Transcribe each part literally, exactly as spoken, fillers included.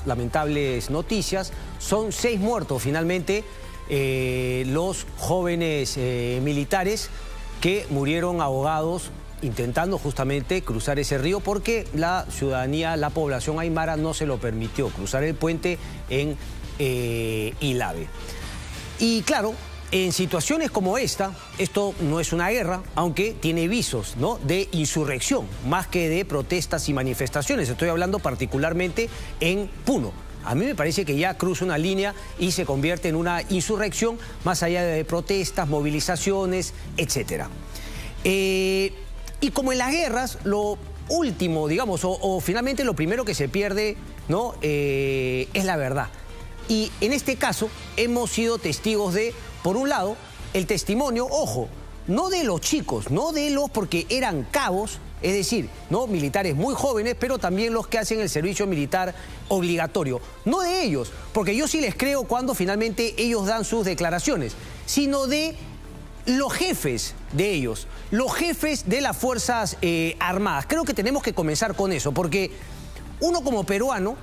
estas lamentables noticias. Son seis muertos finalmente eh, los jóvenes eh, militares que murieron ahogados intentando justamente cruzar ese río porque la ciudadanía, la población aymara no se lo permitió cruzar el puente en eh, Ilave. Y claro, en situaciones como esta, esto no es una guerra, aunque tiene visos, ¿no?, de insurrección, más que de protestas y manifestaciones. Estoy hablando particularmente en Puno. A mí me parece que ya cruza una línea y se convierte en una insurrección, más allá de protestas, movilizaciones, etcétera. Eh, y como en las guerras, lo último, digamos, o, o finalmente lo primero que se pierde, ¿no?, eh, es la verdad. Y en este caso hemos sido testigos de, por un lado, el testimonio, ojo, no de los chicos, no de los, porque eran cabos, es decir, ¿no?, militares muy jóvenes, pero también los que hacen el servicio militar obligatorio. No de ellos, porque yo sí les creo cuando finalmente ellos dan sus declaraciones, sino de los jefes de ellos, los jefes de las Fuerzas eh, Armadas. Creo que tenemos que comenzar con eso, porque uno como peruano,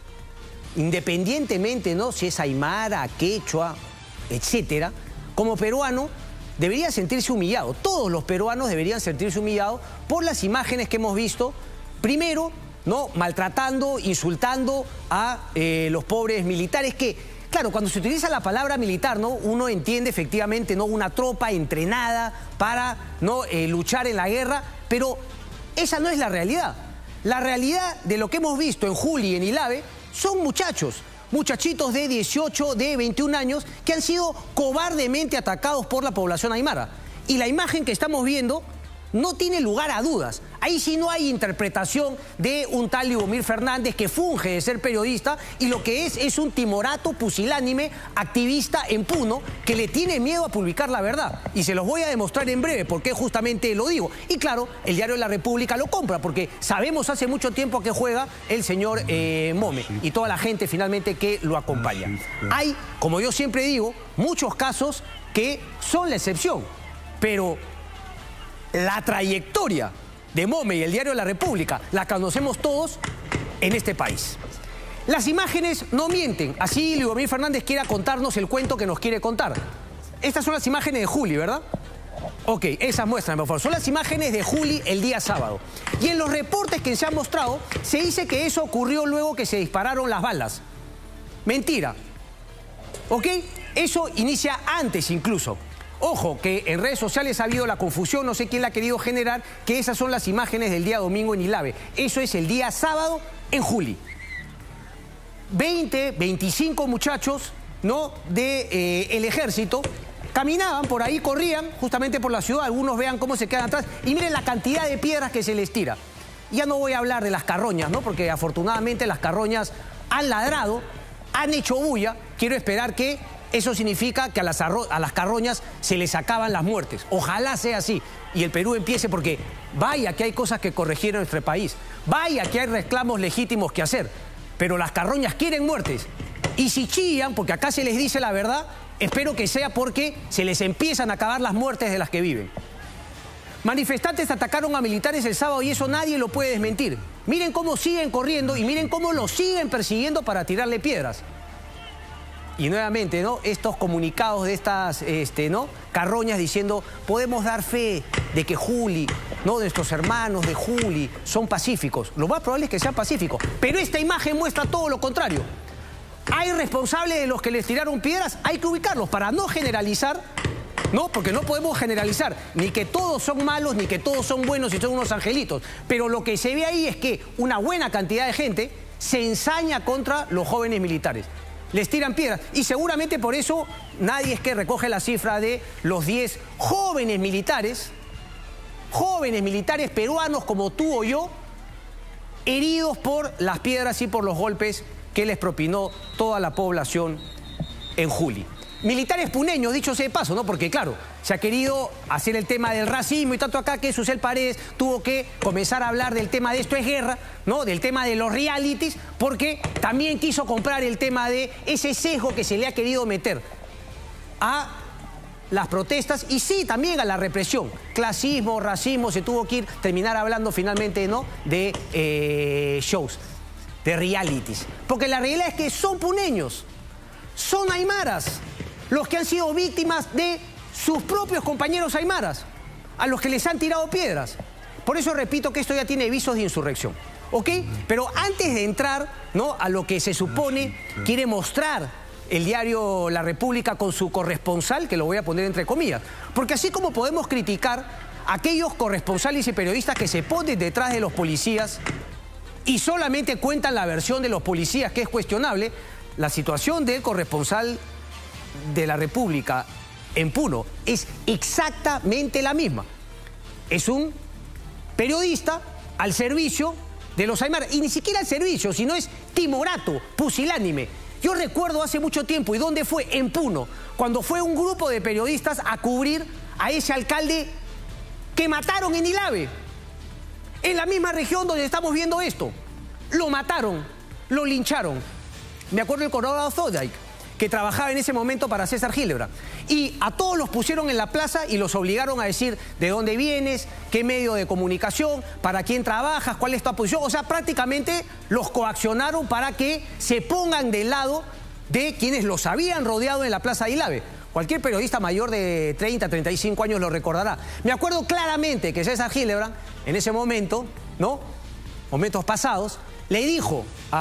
independientemente, ¿no?, si es aymara, quechua, etcétera, como peruano debería sentirse humillado. Todos los peruanos deberían sentirse humillados por las imágenes que hemos visto, primero, ¿no?, maltratando, insultando a eh, los pobres militares que, claro, cuando se utiliza la palabra militar, ¿no?, uno entiende efectivamente, ¿no?, una tropa entrenada para, ¿no?, eh, luchar en la guerra, pero esa no es la realidad. La realidad de lo que hemos visto en Juli y en Ilave son muchachos, muchachitos de dieciocho, de veintiún años que han sido cobardemente atacados por la población aymara. Y la imagen que estamos viendo no tiene lugar a dudas. Ahí sí no hay interpretación de un tal Lubomir Fernández que funge de ser periodista y lo que es es un timorato pusilánime activista en Puno que le tiene miedo a publicar la verdad. Y se los voy a demostrar en breve por qué justamente lo digo. Y claro, el diario La República lo compra porque sabemos hace mucho tiempo a qué juega el señor eh, Mome y toda la gente finalmente que lo acompaña. Hay, como yo siempre digo, muchos casos que son la excepción, pero la trayectoria de Mome y el diario La República la conocemos todos en este país. Las imágenes no mienten, así Lubomir Fernández quiera contarnos el cuento que nos quiere contar. Estas son las imágenes de Juli, ¿verdad? Ok, esas muestran, por favor. Son las imágenes de Juli el día sábado. Y en los reportes que se han mostrado, se dice que eso ocurrió luego que se dispararon las balas. Mentira. ¿Ok? Eso inicia antes incluso. Ojo, que en redes sociales ha habido la confusión, no sé quién la ha querido generar, que esas son las imágenes del día domingo en Ilave. Eso es el día sábado en Juli. veinte, veinticinco muchachos, ¿no?, de eh, el ejército caminaban por ahí, corrían justamente por la ciudad. Algunos vean cómo se quedan atrás y miren la cantidad de piedras que se les tira. Ya no voy a hablar de las carroñas, ¿no?, porque afortunadamente las carroñas han ladrado, han hecho bulla. Quiero esperar que eso significa que a las, a las carroñas se les acaban las muertes. Ojalá sea así y el Perú empiece, porque vaya que hay cosas que corregir en nuestro país. Vaya que hay reclamos legítimos que hacer. Pero las carroñas quieren muertes. Y si chillan, porque acá se les dice la verdad, espero que sea porque se les empiezan a acabar las muertes de las que viven. Manifestantes atacaron a militares el sábado y eso nadie lo puede desmentir. Miren cómo siguen corriendo y miren cómo los siguen persiguiendo para tirarle piedras. Y nuevamente, ¿no?, estos comunicados de estas este, ¿no?, carroñas diciendo podemos dar fe de que Juli, ¿no?, nuestros hermanos de Juli son pacíficos. Lo más probable es que sean pacíficos. Pero esta imagen muestra todo lo contrario. Hay responsables de los que les tiraron piedras, hay que ubicarlos para no generalizar, ¿no?, porque no podemos generalizar ni que todos son malos ni que todos son buenos y son unos angelitos. Pero lo que se ve ahí es que una buena cantidad de gente se ensaña contra los jóvenes militares. Les tiran piedras y seguramente por eso nadie es que recoge la cifra de los diez jóvenes militares, jóvenes militares peruanos como tú o yo, heridos por las piedras y por los golpes que les propinó toda la población en Juli. Militares puneños, dicho sea de paso, ¿no? Porque claro, se ha querido hacer el tema del racismo y tanto acá que Susel Paredes tuvo que comenzar a hablar del tema de esto es guerra, ¿no?, del tema de los realities, porque también quiso comprar el tema de ese sesgo que se le ha querido meter a las protestas y sí, también a la represión. Clasismo, racismo, se tuvo que ir, terminar hablando finalmente, ¿no?, de eh, shows. de realities. Porque la realidad es que son puneños, son aymaras, los que han sido víctimas de sus propios compañeros aymaras, a los que les han tirado piedras. Por eso repito que esto ya tiene visos de insurrección, ¿ok? Pero antes de entrar, ¿no?, a lo que se supone quiere mostrar el diario La República con su corresponsal, que lo voy a poner entre comillas, porque así como podemos criticar a aquellos corresponsales y periodistas que se ponen detrás de los policías y solamente cuentan la versión de los policías, que es cuestionable, la situación del corresponsal de La República en Puno es exactamente la misma. Es un periodista al servicio de los aymaras, y ni siquiera al servicio, sino es timorato, pusilánime. Yo recuerdo hace mucho tiempo, ¿y dónde fue? En Puno, cuando fue un grupo de periodistas a cubrir a ese alcalde que mataron en Ilave, en la misma región donde estamos viendo esto. Lo mataron, lo lincharon. Me acuerdo del coronel Zodijk, que trabajaba en ese momento para César Gilebra. Y a todos los pusieron en la plaza y los obligaron a decir de dónde vienes, qué medio de comunicación, para quién trabajas, cuál es tu posición. O sea, prácticamente los coaccionaron para que se pongan del lado de quienes los habían rodeado en la plaza de Ilave. Cualquier periodista mayor de treinta, treinta y cinco años lo recordará. Me acuerdo claramente que César Gilebra, en ese momento, ¿no?, momentos pasados, le dijo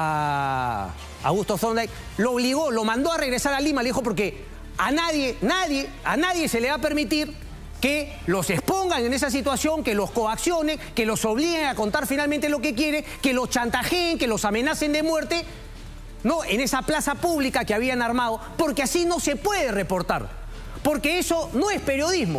a Augusto Zodijk, lo obligó, lo mandó a regresar a Lima, le dijo, porque a nadie, nadie, a nadie se le va a permitir que los expongan en esa situación, que los coaccionen, que los obliguen a contar finalmente lo que quiere, que los chantajeen, que los amenacen de muerte, ¿no?, en esa plaza pública que habían armado, porque así no se puede reportar, porque eso no es periodismo.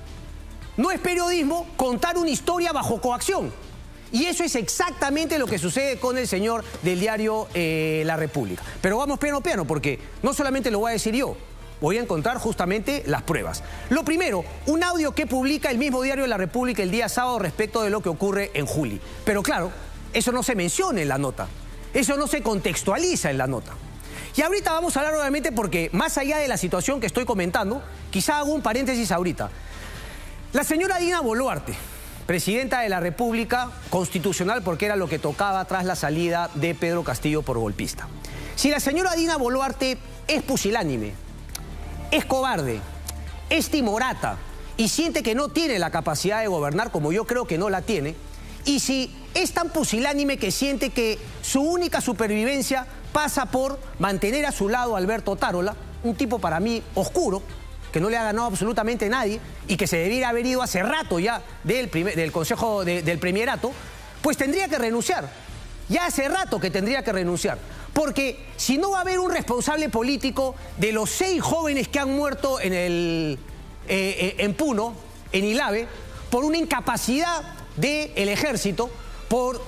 No es periodismo contar una historia bajo coacción. Y eso es exactamente lo que sucede con el señor del diario eh, La República. Pero vamos piano piano, porque no solamente lo voy a decir yo, voy a encontrar justamente las pruebas. Lo primero, un audio que publica el mismo diario La República el día sábado respecto de lo que ocurre en Juli. Pero claro, eso no se menciona en la nota, eso no se contextualiza en la nota. Y ahorita vamos a hablar obviamente porque más allá de la situación que estoy comentando, quizá hago un paréntesis ahorita. La señora Dina Boluarte, presidenta de la República, constitucional porque era lo que tocaba tras la salida de Pedro Castillo por golpista. Si la señora Dina Boluarte es pusilánime, es cobarde, es timorata y siente que no tiene la capacidad de gobernar, como yo creo que no la tiene, y si es tan pusilánime que siente que su única supervivencia pasa por mantener a su lado a Alberto Otárola, un tipo para mí oscuro, que no le ha ganado absolutamente nadie y que se debiera haber ido hace rato ya del, primer, del Consejo de, del Premierato, pues tendría que renunciar. Ya hace rato que tendría que renunciar. Porque si no va a haber un responsable político de los seis jóvenes que han muerto en, el, eh, eh, en Puno, en Ilave, por una incapacidad del ejército, por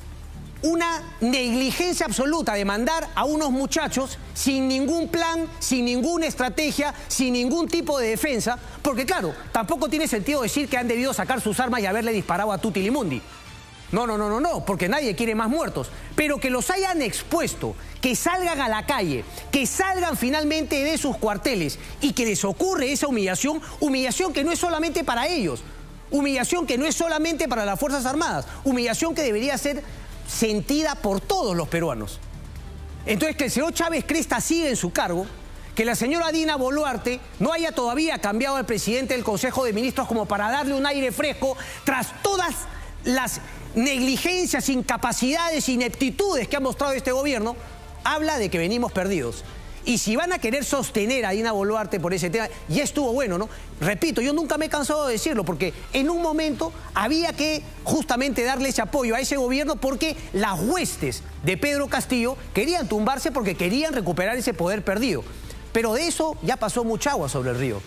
una negligencia absoluta de mandar a unos muchachos sin ningún plan, sin ninguna estrategia, sin ningún tipo de defensa, porque claro, tampoco tiene sentido decir que han debido sacar sus armas y haberle disparado a Tutti Limundi. No, no, no, no, no, porque nadie quiere más muertos. Pero que los hayan expuesto, que salgan a la calle, que salgan finalmente de sus cuarteles y que les ocurre esa humillación, humillación que no es solamente para ellos, humillación que no es solamente para las Fuerzas Armadas, humillación que debería ser sentida por todos los peruanos. Entonces, que el señor Chávez Cresta siga en su cargo, que la señora Dina Boluarte no haya todavía cambiado al presidente del Consejo de Ministros como para darle un aire fresco tras todas las negligencias, incapacidades, ineptitudes que ha mostrado este gobierno, habla de que venimos perdidos. Y si van a querer sostener a Dina Boluarte por ese tema, ya estuvo bueno, ¿no? Repito, yo nunca me he cansado de decirlo, porque en un momento había que justamente darle ese apoyo a ese gobierno porque las huestes de Pedro Castillo querían tumbarse porque querían recuperar ese poder perdido. Pero de eso ya pasó mucha agua sobre el río.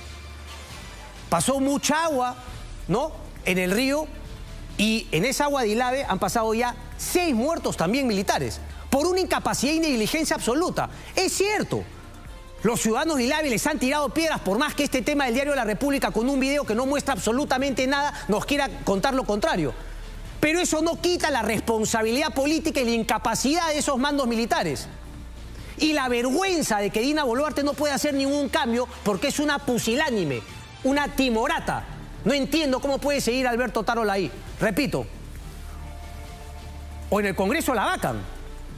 Pasó mucha agua, ¿no?, en el río, y en esa agua de Ilave han pasado ya seis muertos también militares, por una incapacidad y negligencia absoluta. Es cierto, los ciudadanos de Ilave les han tirado piedras, por más que este tema del diario La República, con un video que no muestra absolutamente nada, nos quiera contar lo contrario. Pero eso no quita la responsabilidad política y la incapacidad de esos mandos militares. Y la vergüenza de que Dina Boluarte no puede hacer ningún cambio porque es una pusilánime, una timorata. No entiendo cómo puede seguir Alberto Otárola ahí. Repito, o en el Congreso la vacan,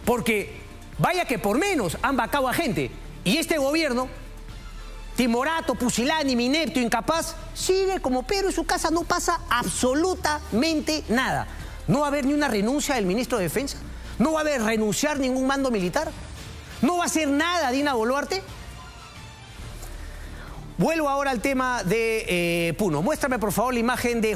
Porque vaya que por menos han vacado a gente. Y este gobierno, timorato, pusilánime, inepto, incapaz, sigue como Pedro en su casa, no pasa absolutamente nada. No va a haber ni una renuncia del ministro de Defensa, no va a haber renunciar ningún mando militar, no va a hacer nada Dina Boluarte. Vuelvo ahora al tema de eh, Puno. Muéstrame por favor la imagen de